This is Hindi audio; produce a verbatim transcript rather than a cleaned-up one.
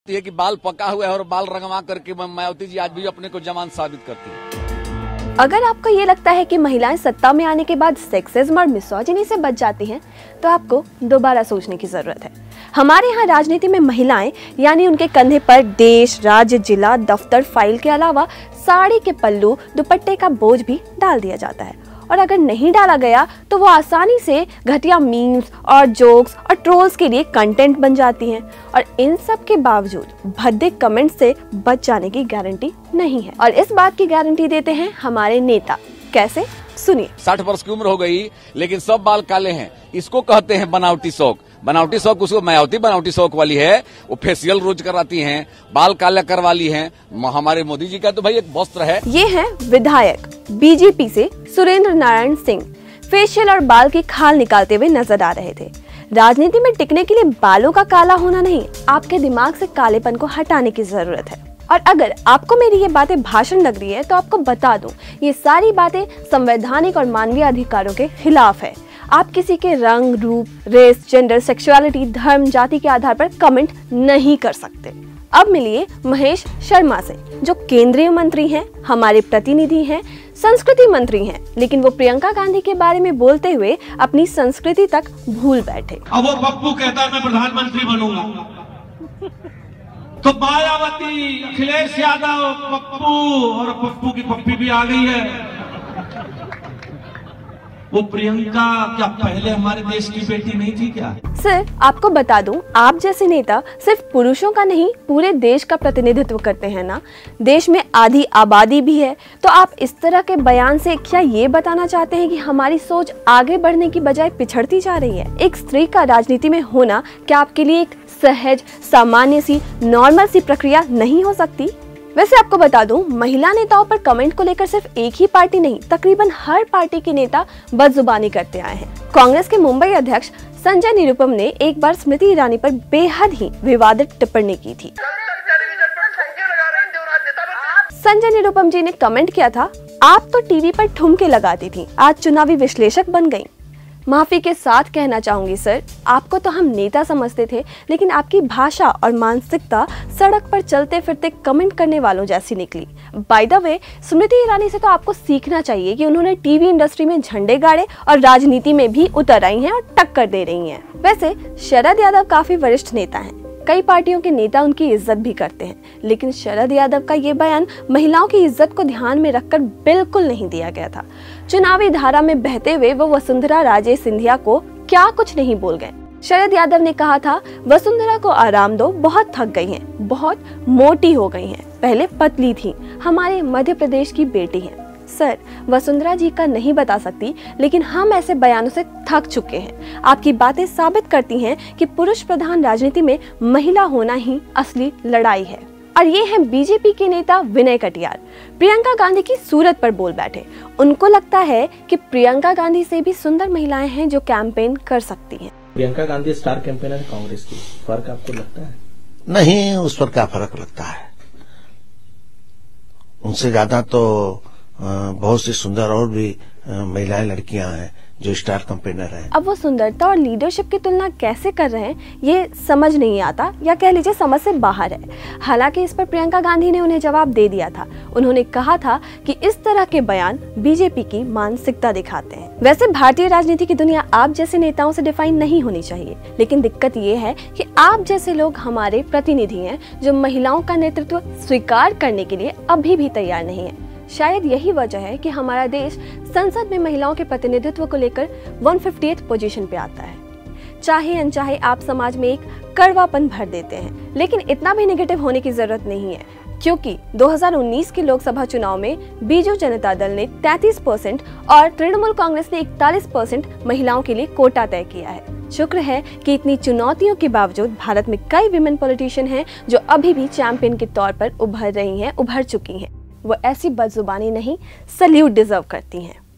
समझती है कि बाल पका हुआ है और बाल रंगवा करके मायावती जी आज भी अपने को जवान साबित करती है। अगर आपको ये लगता है कि महिलाएं सत्ता में आने के बाद सेक्सिज्म और मिसोजिनी से बच जाती हैं, तो आपको दोबारा सोचने की जरूरत है। हमारे यहाँ राजनीति में महिलाएं यानी उनके कंधे पर देश, राज्य, जिला, दफ्तर, फाइल के अलावा साड़ी के पल्लू, दुपट्टे का बोझ भी डाल दिया जाता है। और अगर नहीं डाला गया तो वो आसानी से घटिया मीम्स और जोक्स और ट्रोल्स के लिए कंटेंट बन जाती हैं। और इन सब के बावजूद भद्दे कमेंट से बच जाने की गारंटी नहीं है। और इस बात की गारंटी देते हैं हमारे नेता। कैसे? सुनिए। साठ वर्ष की उम्र हो गई लेकिन सब बाल काले हैं, इसको कहते हैं बनावटी शौक। बनावटी शौक उसको मायावती बनावटी शौक वाली है, वो फेशियल रोज कराती हैं, बाल काला करवा ली हैं। हमारे मोदी जी का तो भाई एक वस्त्र है। ये हैं विधायक बीजेपी से सुरेंद्र नारायण सिंह। फेशियल और बाल की खाल निकालते हुए नजर आ रहे थे। राजनीति में टिकने के लिए बालों का काला होना नहीं, आपके दिमाग से कालेपन को हटाने की जरूरत है। और अगर आपको मेरी ये बातें भाषण लग रही है तो आपको बता दूं, ये सारी बातें संवैधानिक और मानवीय अधिकारों के खिलाफ है। आप किसी के रंग, रूप, रेस, जेंडर, सेक्सुअलिटी, धर्म, जाति के आधार पर कमेंट नहीं कर सकते। अब मिलिए महेश शर्मा से, जो केंद्रीय मंत्री हैं, हमारे प्रतिनिधि हैं, संस्कृति मंत्री हैं, लेकिन वो प्रियंका गांधी के बारे में बोलते हुए अपनी संस्कृति तक भूल बैठे। अब वो पप्पू कहता है मैं प्रधानमंत्री बनूंगा, तो मायावती, अखिलेश यादव, पप्पू और पप्पू की पप्पी भी आ गई है। वो प्रियंका क्या पहले हमारे देश की बेटी नहीं थी क्या? सर, आपको बता दूं, आप जैसे नेता सिर्फ पुरुषों का नहीं पूरे देश का प्रतिनिधित्व करते हैं ना। देश में आधी आबादी भी है, तो आप इस तरह के बयान से क्या ये बताना चाहते हैं कि हमारी सोच आगे बढ़ने की बजाय पिछड़ती जा रही है? एक स्त्री का राजनीति में होना क्या आपके लिए एक सहज, सामान्य सी, नॉर्मल सी प्रक्रिया नहीं हो सकती? वैसे आपको बता दूं, महिला नेताओं पर कमेंट को लेकर सिर्फ एक ही पार्टी नहीं, तकरीबन हर पार्टी के नेता बदजुबानी करते आए हैं। कांग्रेस के मुंबई अध्यक्ष संजय निरुपम ने एक बार स्मृति ईरानी पर बेहद ही विवादित टिप्पणी की थी। संजय निरुपम जी ने कमेंट किया था, आप तो टीवी पर ठुमके लगाती थी, आज चुनावी विश्लेषक बन गई। माफी के साथ कहना चाहूंगी सर, आपको तो हम नेता समझते थे, लेकिन आपकी भाषा और मानसिकता सड़क पर चलते फिरते कमेंट करने वालों जैसी निकली। By the way, Smriti Irani से तो आपको सीखना चाहिए कि उन्होंने टीवी इंडस्ट्री में झंडे गाड़े और राजनीति में भी उतर आई हैं और टक्कर दे रही हैं। वैसे शरद यादव काफी वरिष्ठ नेता हैं, कई पार्टियों के नेता उनकी इज्जत भी करते हैं, लेकिन शरद यादव का ये बयान महिलाओं की इज्जत को ध्यान में रखकर बिल्कुल नहीं दिया गया था। चुनावी धारा में बहते हुए वो वसुंधरा राजे सिंधिया को क्या कुछ नहीं बोल गए। शरद यादव ने कहा था, वसुंधरा को आराम दो, बहुत थक गई हैं, बहुत मोटी हो गई हैं, पहले पतली थी, हमारे मध्य प्रदेश की बेटी हैं। सर, वसुंधरा जी का नहीं बता सकती, लेकिन हम ऐसे बयानों से थक चुके हैं। आपकी बातें साबित करती हैं कि पुरुष प्रधान राजनीति में महिला होना ही असली लड़ाई है। और ये हैं बीजेपी के नेता विनय कटियार, प्रियंका गांधी की सूरत पर बोल बैठे। उनको लगता है कि प्रियंका गांधी से भी सुंदर महिलाएं हैं जो कैंपेन कर सकती हैं। प्रियंका गांधी स्टार कैंपेनर है कांग्रेस की, फर्क आपको लगता है? नहीं, उस पर क्या फर्क लगता है। उनसे ज्यादा तो बहुत सी सुंदर और भी महिलाएं, लड़कियां हैं जो स्टार कैंपेनर हैं। अब वो सुंदरता और लीडरशिप की तुलना कैसे कर रहे हैं ये समझ नहीं आता, या कह लीजिए समझ से बाहर है। हालांकि इस पर प्रियंका गांधी ने उन्हें जवाब दे दिया था। उन्होंने कहा था कि इस तरह के बयान बीजेपी की मानसिकता दिखाते हैं। वैसे भारतीय राजनीति की दुनिया आप जैसे नेताओं से डिफाइन नहीं होनी चाहिए, लेकिन दिक्कत ये है कि आप जैसे लोग हमारे प्रतिनिधि हैं जो महिलाओं का नेतृत्व स्वीकार करने के लिए अभी भी तैयार नहीं है। शायद यही वजह है कि हमारा देश संसद में महिलाओं के प्रतिनिधित्व को लेकर एक सौ पचासवीं पोजीशन पे आता है। चाहे अनचाहे आप समाज में एक कड़वापन भर देते हैं, लेकिन इतना भी नेगेटिव होने की जरूरत नहीं है, क्योंकि दो हज़ार उन्नीस के लोकसभा चुनाव में बीजू जनता दल ने तैंतीस परसेंट और तृणमूल कांग्रेस ने इकतालीस परसेंट महिलाओं के लिए कोटा तय किया है। शुक्र है कि इतनी चुनौतियों के बावजूद भारत में कई विमेन पॉलिटिशियन हैं जो अभी भी चैंपियन के तौर पर उभर रही हैं, उभर चुकी हैं। वो ऐसी बदजुबानी नहीं, सल्यूट डिजर्व करती हैं।